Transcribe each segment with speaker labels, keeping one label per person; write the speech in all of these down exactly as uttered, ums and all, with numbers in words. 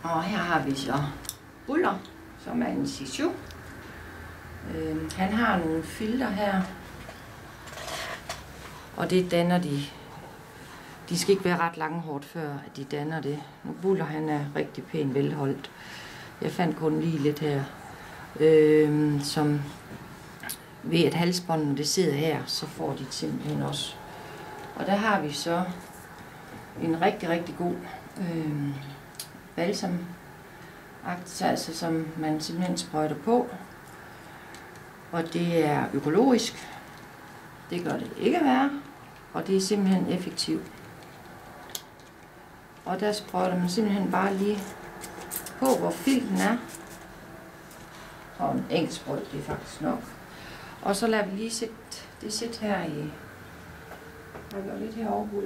Speaker 1: Og her har vi så Buller, som er en Shih øh, Han har nogle filter her, og det danner de. De skal ikke være ret langhårdt, før at de danner det. Nu Buller, han er rigtig pænt velholdt. Jeg fandt kun lige lidt her, øh, som ved at halsbåndene det sidder her, så får de simpelthen også. Og der har vi så en rigtig, rigtig god øh, balsam, altså som man simpelthen sprøjter på. Og det er økologisk. Det gør det ikke værre, og det er simpelthen effektivt. Og der sprøjter man simpelthen bare lige på, hvor filten er. Og en enkelt sprøjt, det er faktisk nok. Og så lader vi lige sætte det sætte her i. Jeg gør lidt herovre, Buller.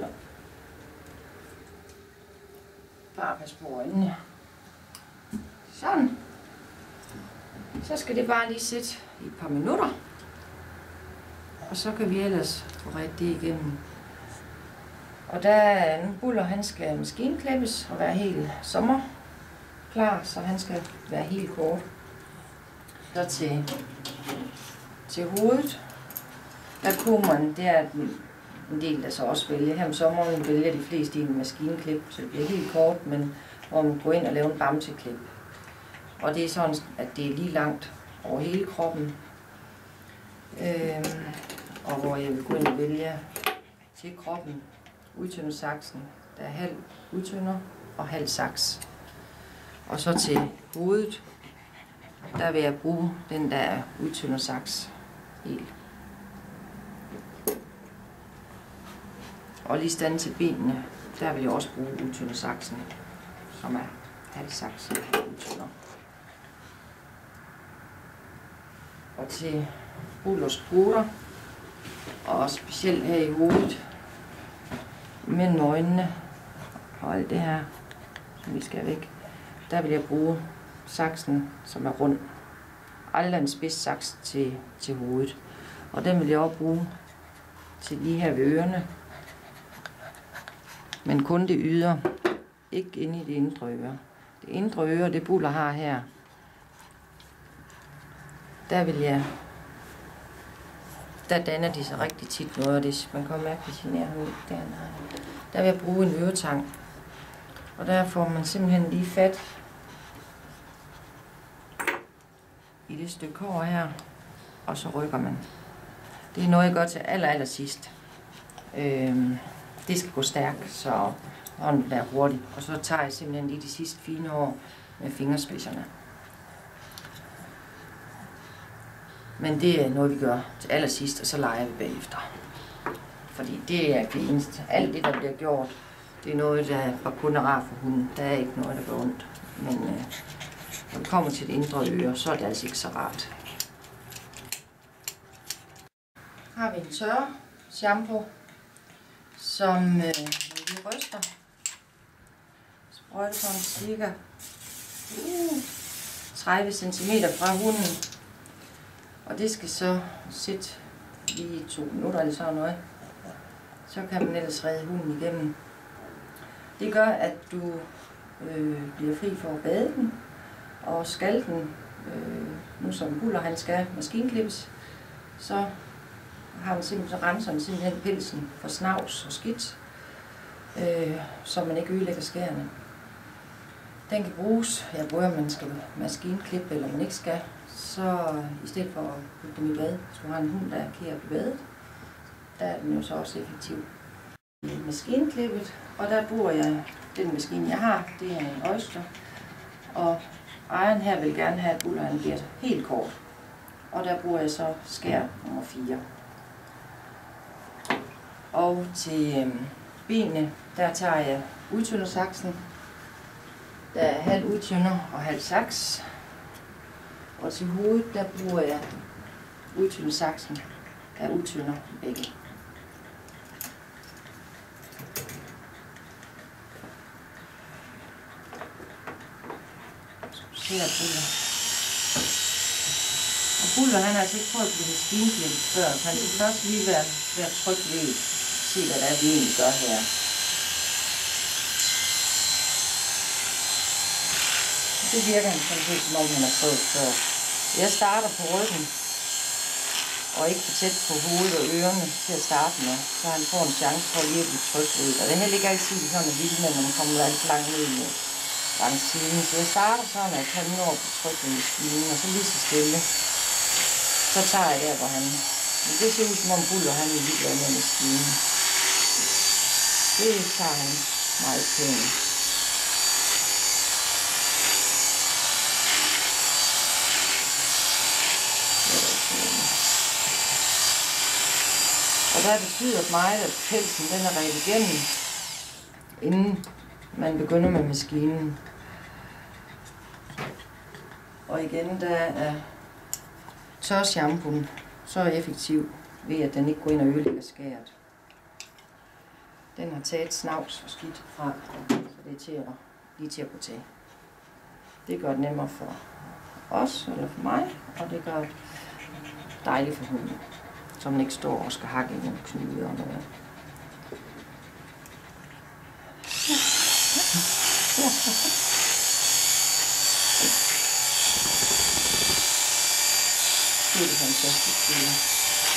Speaker 1: Bare pas på øjnene. Sådan. Så skal det bare lige sætte i et par minutter. Og så kan vi ellers få ret det igennem. Og der er en Buller, han skal maskinklippes og være helt sommerklar, så han skal være helt kort. Så til, til hovedet, der kunne man, det er en del, der så også vælger. Her om sommeren vælger de fleste i en maskinklip, så det bliver helt kort, men hvor man går ind og laver en bamseklip. Og det er sådan, at det er lige langt over hele kroppen. Øhm, og hvor jeg vil gå ind og vælge til kroppen, udtynder saksen. Der er halv udtynder og halv saks. Og så til hovedet, der vil jeg bruge den der udtynder saks helt. Og lige stand til benene, der vil jeg også bruge udtynder saksen, som er halv saks udtynder. Og til Bullers bruder, og specielt her i hovedet, mellem øjnene og alt det her, som vi skal væk, der vil jeg bruge saksen, som er rund. Aldrig en spids saks til, til hovedet. Og den vil jeg også bruge til lige her ved ørerne. Men kun det ydre, ikke inde i det indre øre. Det indre øre, det Buller har her, der vil jeg, der danner de sig rigtig tit noget af det. Man kan mærke, hvis jeg nær ud, der, der vil jeg bruge en øretang. Og der får man simpelthen lige fat i det stykke hår her, og så rykker man. Det er noget, jeg gør til aller, aller sidst. Øhm, det skal gå stærkt, så hånden er hurtigt. Og så tager jeg simpelthen lige de sidste fine hår med fingerspidserne. Men det er noget, vi gør til allersidst, og så leger vi bagefter. Fordi det er det eneste. Alt det, der bliver gjort, det er noget, der var kun er rart for hunden. Der er ikke noget, der gør ondt. Men øh, når det kommer til det indre øre, så er det altså ikke så rart. Har vi en tørre shampoo, som øh, vi ryster. Sprøjter sådan cirka uh, tredive centimeter fra hunden. Og det skal så sætte lige to minutter eller sådan noget. Så kan man ellers redde hunden igennem. Det gør, at du øh, bliver fri for at bade den. Og skal den, øh, nu som Buller han skal maskinklippes, så har man simpelthen, så renser den simpelthen pelsen for snavs og skidt, øh, så man ikke ødelægger skærene. Den kan bruges, ja, både om man skal maskinklippe eller man ikke skal, så i stedet for at putte dem i bad, hvis du har en hund, der er kære på badet, der er den jo så også effektiv. I maskinklippet, og der bruger jeg den maskine, jeg har, det er en Oyster, og ejeren her vil gerne have, at Buller han bliver helt kort, og der bruger jeg så skær nummer fire. Og til øh, benene, der tager jeg udtyndersaksen. Der er halv udtynder og halv saks. Og til hovedet, der bruger jeg udtyndersaksen. Der er udtynder begge. Så her Buller. Og Buller, han har altså ikke prøvet at blive maskinklippet før, så han skal først lige være, være tryg ved at se, hvad det er, vi egentlig gør her. Det virker han sådan set, som om han har prøvet før. Jeg starter på ryggen, og ikke for tæt på hovedet og ørerne til at starte med, så han får en chance for at virkelig trykke ud. Og det er heller ikke altid sådan, at vildt, når man kommer alt langt ned med langs siden. Så jeg starter sådan, at han når på trykket med skinen, og så lige så stille. Så tager jeg der, hvor han... Men det ser ud som om Buller, han er vildt med med skinen. Det tager han meget pænt. Og der betyder det meget, at pelsen den er redt igennem, inden man begynder med maskinen. Og igen, der er tør shampooen så effektiv ved, at den ikke går ind og ødelægger skæret. Den har taget snavs og skidt fra, så det er til at, lige til at gå til. Det gør det nemmere for os, eller for mig, og det gør det dejligt for hunden, så man ikke står og skal hakke i nogle knive og noget. Det er det fantastisk.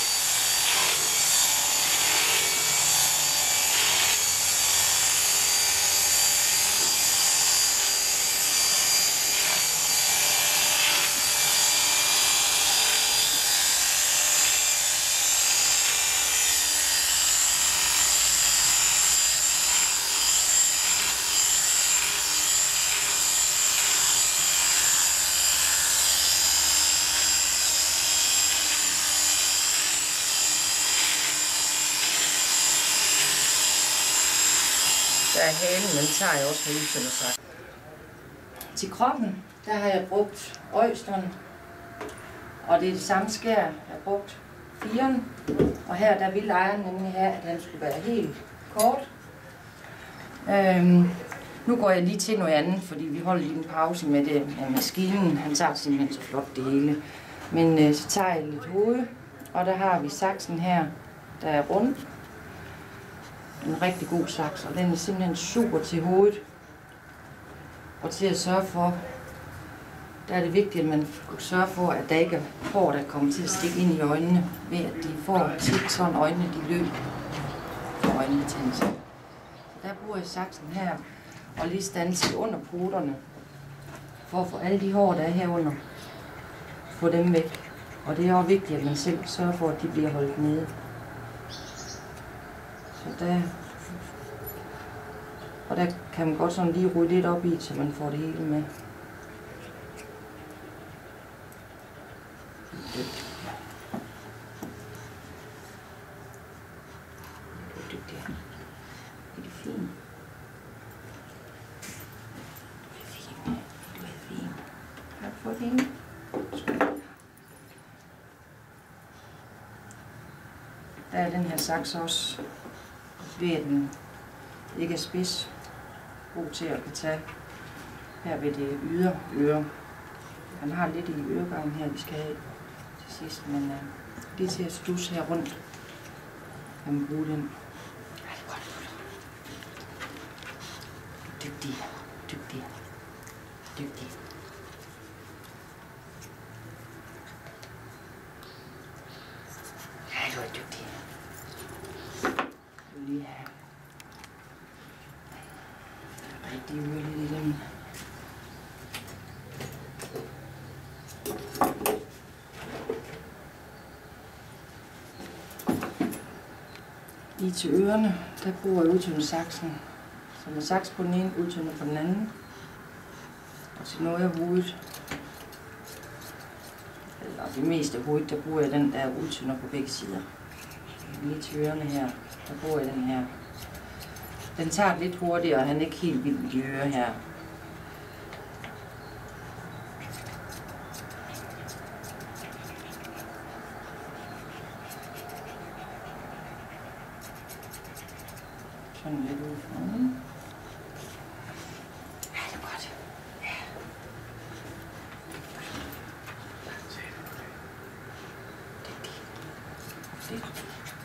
Speaker 1: Der er halen, den tager jeg også helt til sig. Til kroppen, der har jeg brugt øjsteren, og det er det samme skær, jeg har brugt firen. Og her der ville ejeren nemlig have, at den skulle være helt kort. Øhm, nu går jeg lige til noget andet, fordi vi holder lige en pause med det med maskinen. Han tager simpelthen så flot det hele. Men øh, så tager jeg lidt hoved, og der har vi saksen her, der er rund. En rigtig god saks, og den er simpelthen super til hovedet. Og til at sørge for, der er det vigtigt, at man sørger for, at der ikke er hår, der kommer til at stikke ind i øjnene, ved at de får tit sådan øjnene, de løb for øjenbetændelse. Så der bruger jeg saksen her, og lige standse under poterne, for at få alle de hår, der er herunder, få dem væk. Og det er også vigtigt, at man selv sørger for, at de bliver holdt nede. Så der, og der kan man godt sådan lige ryge lidt op i, så man får det hele med. Er det fint? Du er fin. Du er fin. Tak for det. Der er den her saks også, ved at den ikke er spids, god til at kan tage her ved det ydre øre. Han har lidt i øregangen her, vi skal have til sidst, men uh, lige til at studse her rundt, kan man bruge den. Ja, det er godt. Dygtig, dygtig, dygtig. Ja, du er dygtig. Du lige have rigtig øre lidt i dem. Lige til ørerne, der bruger jeg udtøndesaksen. Så med saks på den ene, udtønder på den anden. Og til noget af hovedet, eller det meste af hovedet, der bruger jeg den der udtønder på begge sider. Lige til ørerne her, der bruger jeg den her. Den tager lidt hurtigere, og han er ikke helt vild med de ører her. Sådan lidt ud for den. Ja, det er godt. Ja. Dygtig. Dygtig.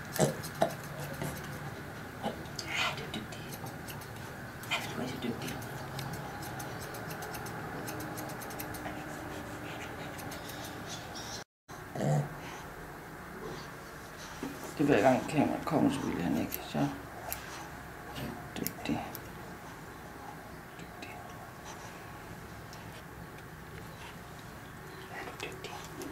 Speaker 1: Ja, du er dygtig. Ja, du er så dygtig. Det hver gang kameraet kommer, så vil han ikke. Så dygtig. Dygtig. Er du dygtig?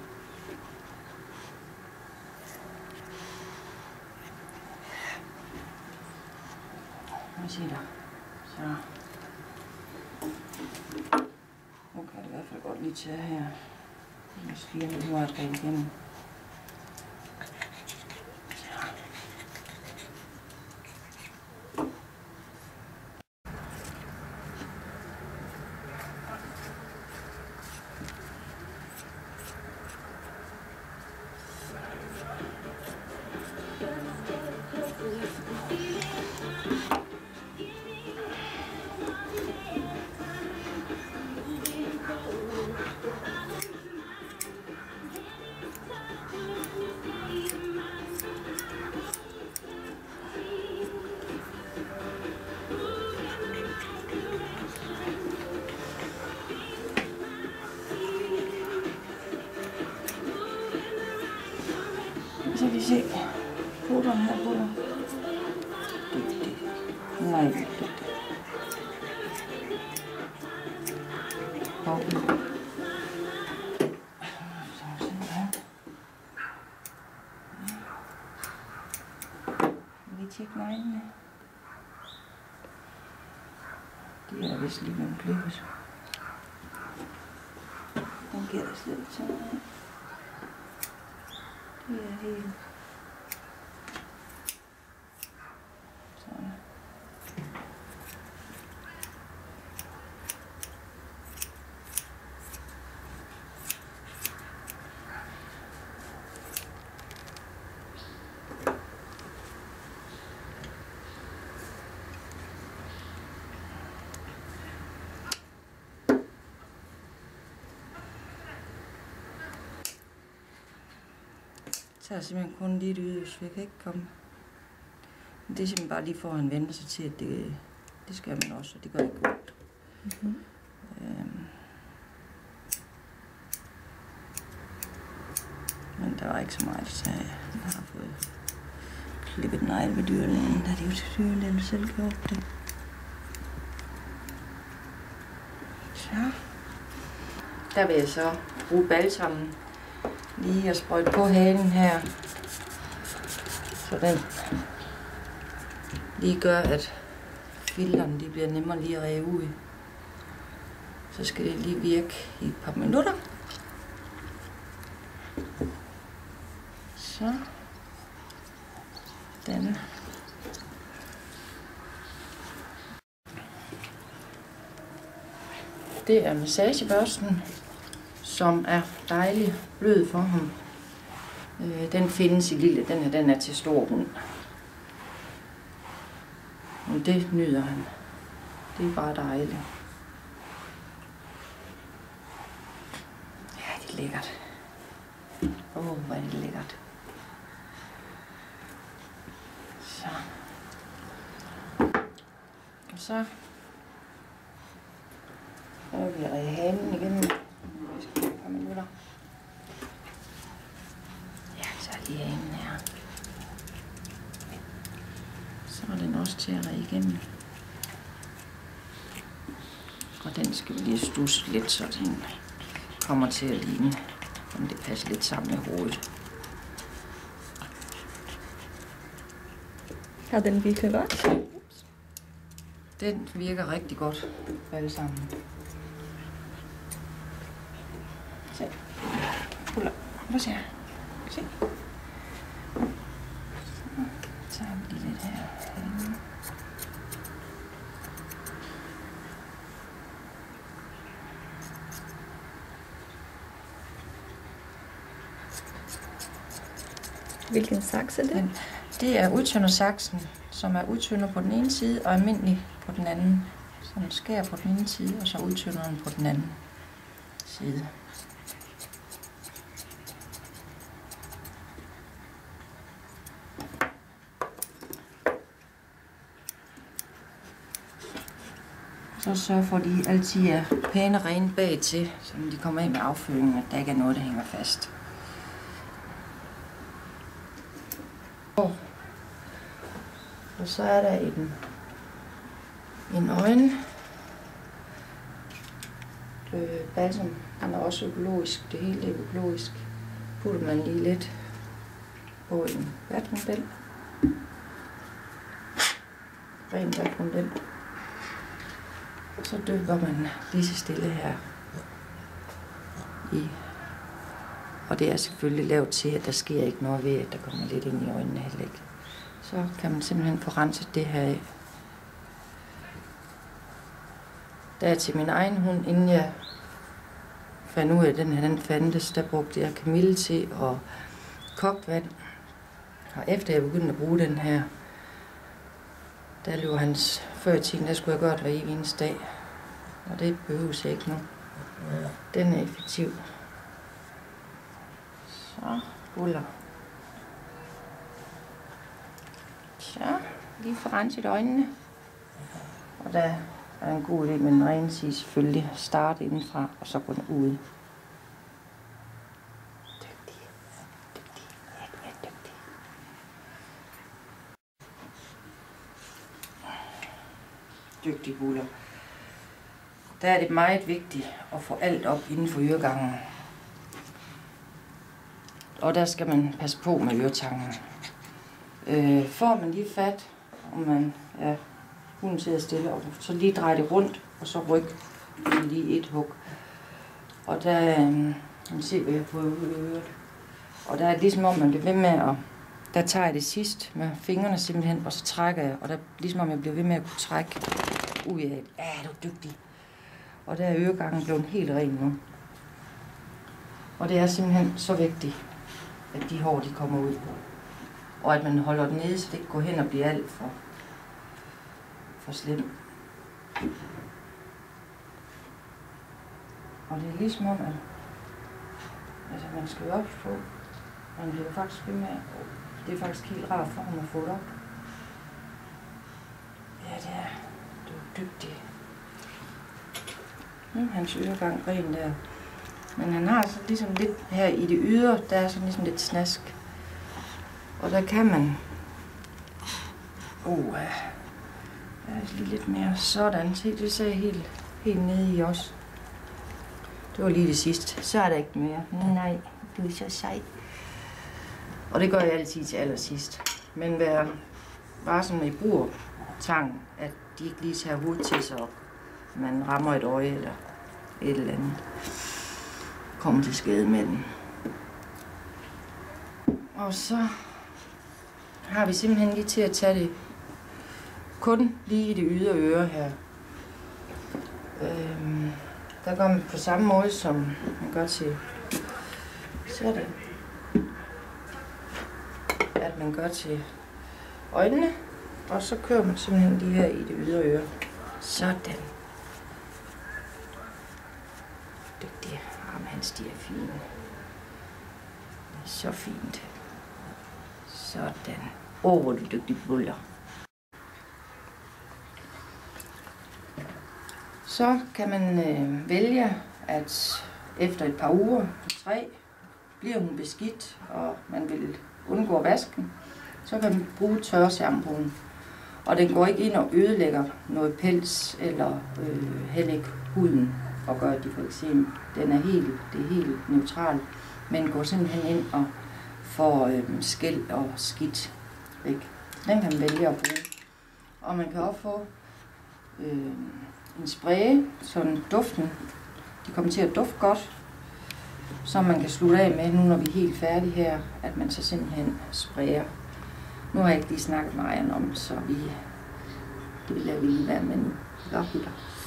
Speaker 1: Hvad siger du? Så. Nu kan det i hvert fald godt lige tage her. Jeg siger, at nu er det rent igennem. Så kan I se putteren her putter. Dygtig. Nej, dygtig. Og vi tjekker neglene. Det er vist lige med klippet. Den giver der slet ikke så meget. Det er helt sådan. Så er jeg simpelthen kun lidt ude, hvis vi kan ikke komme. Men det er simpelthen bare lige for, at han venter sig til, at det, det skal man også, og det gør ikke ondt. Mm-hmm. Øhm. Men der var ikke så meget, så jeg har fået klippet negle ved dyrlægen, da det jo til dyrlægen selv gjort det. Så. Der vil jeg så bruge balsammen. Lige at sprøjte på halen her, så den lige gør, at filterne de bliver nemmere lige at ræve ud. Så skal det lige virke i et par minutter. Så den. Det er massagebørsten, som er dejlig blød for ham. Øh, den findes i lille, den her, den er til stor hund. Men det nyder han. Det er bare dejligt. Ja, det er lækkert. Åh, oh, hvor er det lækkert. Så. Og så prøver vi at ræge hanen igennem. Minutter. Ja, så er lige hanen her. Så er den også til at ræge igennem. Og den skal vi lige studse lidt, så den kommer til at ligne, om det passer lidt sammen med hovedet.
Speaker 2: Har den virket godt?
Speaker 1: Den virker rigtig godt, alle sammen. Se. Hold op. Hvad siger jeg? Se. Så har vi lige lidt her.
Speaker 2: Hvilken saks er det?
Speaker 1: Det er udtyndersaksen, som er udtynder på den ene side og almindelig på den anden. Så den skærer på den ene side, og så udtynder den på den anden side. Så sørg for, at de altid er pæne og rene bag til, så når de kommer ind med afføringen, at der ikke er noget, der hænger fast. Og så er der en, en øjne. Øh, balsam, den er også økologisk. Det hele er økologisk. Putter man lige lidt på en vatrundel. Ren vatrundel. Så dypper man lige så stille her i. Og det er selvfølgelig lavet til, at der sker ikke noget ved, at der kommer lidt ind i øjnene heller ikke. Så kan man simpelthen få renset det her af. Der er til min egen hund, inden jeg fandt ud af, at den her den fandtes, der brugte jeg kamille til og kogt vand. Og efter jeg begyndte at bruge den her, der løb hans før i tiden, der skulle jeg gøre det hver evig eneste dag. Og det behøves jeg ikke nu. Den er effektiv. Så, buller. Så, lige få renset øjnene. Og der er en god idé med en ren sige selvfølgelig. Starte indenfra, og så gå den ud. Dygtig. Dygtig. Ja, du er dygtig. Dygtig buller. Der er det meget vigtigt at få alt op inden for øregangen. Og der skal man passe på med øretangen. Øh, får man lige fat, og man ja, hunden sidder stille, og så lige dreje det rundt, og så ryk lige et hug. Og der, øh, man ser, hvad jeg prøver på øret. Og der er ligesom om, man bliver ved med at, der tager jeg det sidst med fingrene simpelthen, og så trækker jeg, og der ligesom om jeg bliver ved med at kunne trække ud af, ja, du er dygtig. Og der er øregangen blevet helt ren nu. Og det er simpelthen så vigtigt, at de hår, de kommer ud. Og at man holder den nede, så det ikke går hen og bliver alt for, for slemt. Og det er ligesom om, at altså, man skal jo op på, man bliver faktisk ved med, det er faktisk helt rart for ham at få det op. Ja, det er, du er dygtig. Nu er hans øregang ren der. Men han har så ligesom lidt her i det ydre, der er sådan ligesom lidt snask. Og der kan man... Oh, ja. Der er lige lidt mere sådan. Se, det ser helt, helt nede i os. Det var lige det sidste. Så er der ikke mere. Nej, du er så sej. Og det gør jeg altid til allersidst. Men vær varsom med i bruger tangen, at de ikke lige tager hovedet til sig op. Man rammer et øje eller et eller andet. Kommer til skade med den. Og så har vi simpelthen lige til at tage det kun lige i det ydre øre her. Øhm, der går man på samme måde, som man gør til sådan. At man gør til øjnene, og så kører man simpelthen lige her i det ydre øre. Sådan. Dygtig. Armen hans, de er fine. Så fint. Sådan. Åh, oh, hvor er du dygtig buller. Så kan man øh, vælge, at efter et par uger, tre, bliver hun beskidt, og man vil undgå vasken, så kan man bruge tørreshampooen. Og den går ikke ind og ødelægger noget pels eller øh, heller ikke huden og gør det for eksempel. Den er helt, det er helt neutral, men går simpelthen ind og får øh, skæld og skidt væk. Den kan man vælge at bruge. Og man kan også få øh, en spray, sådan duften. De kommer til at dufte godt, som man kan slutte af med, nu når vi er helt færdige her, at man så simpelthen sprayer. Nu har jeg ikke lige snakket med ejeren om, så vi, det vil jeg lige være med nu.